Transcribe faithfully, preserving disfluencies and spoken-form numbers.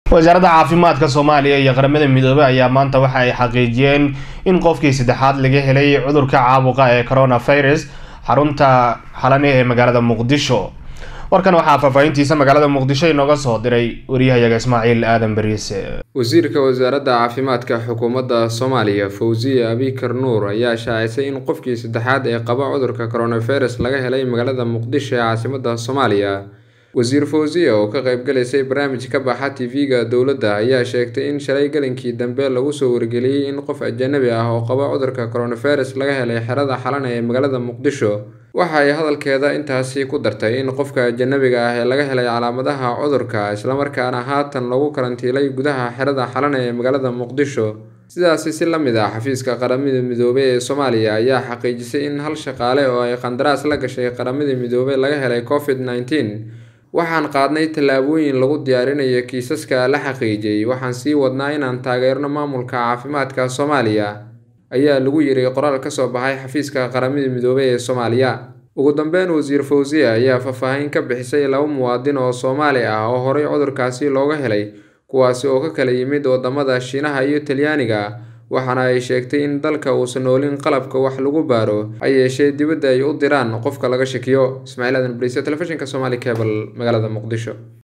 wasaaradda caafimaadka Soomaaliya iyo qaramada midoobay ayaa maanta waxa ay xaqiijiyeen in qofkii saddexaad laga helay cudurka caabuqa ee coronavirus xarunta xalane ee magaalada Muqdisho. warkan waxaa faafahintiisa magaalada Muqdisho inooga soo diray wariyahayaga Ismaaciil Aadan Bariise. wasiirka wasaaradda caafimaadka xukuumadda Soomaaliya Fawziya Abikar Nuur ayaa shaacisay in qofkii saddexaad ee qaba cudurka coronavirus laga helay magaalada Muqdisho ee caasimadda Soomaaliya. wasiir Fawziya oo ka qayb galaysay barnaamij ka baxa T V-ga dowladda ayaa sheegtay in shalay galinkii dambe lagu soo wargeliyay in qof ajnabi ah oo qaba cudurka coronavirus laga helay xerada xalane ee magaalada Muqdisho. waxa ay hadalkeeda intaasi ku dartay in qofka ajnabiga ah ee laga helay calaamadaha cudurka isla markaana haatan lagu karantiilay gudaha xerada xalane ee magaalada Muqdisho. sidaasi si la mid ah xafiiska qaramada midoobay ee Soomaaliya ayaa xaqiijisay in hal shaqaale oo ay qandaraas la gashay qaramada midoobay laga helay COVID nineteen. waxaan qaadnay tallaabooyin lagu diyaarinayo kiisaska la xaqiijiyay. waxaan sii wadnaa inaan taageerno maamulka caafimaadka Soomaaliya ayaa lagu yiri qoraal ka soo baxay xafiiska qaramada midoobay ee Soomaaliya. ugu dambeyn wasiir Fawziya ayaa faahfaahin ka bixisay laba muwaadin oo Soomaali ah oo horey cudurkaasi looga helay kuwaasi oo ka kala yimid wadamada Shiinaha iyo Talyaaniga. waxaana ay sheegtay in dalka uusan noolin qalabka wax lagu baaro ay yeeshee dibadda ay u diraan qofka laga shakiyo. Ismaaciil Aadan Bariise, telefishinka Somali Cable, magaalada Muqdisho.